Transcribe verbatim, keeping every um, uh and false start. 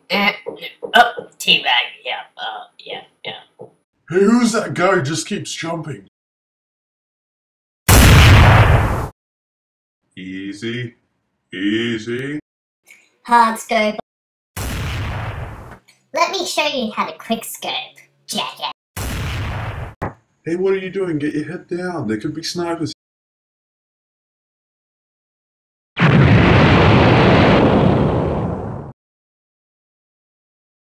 Uh, oh, teabag, yeah, uh, yeah, yeah. Hey, who's that guy who just keeps jumping? Easy, easy. Hard scope. Let me show you how to quick scope, jackass. Hey, what are you doing? Get your head down. There could be snipers.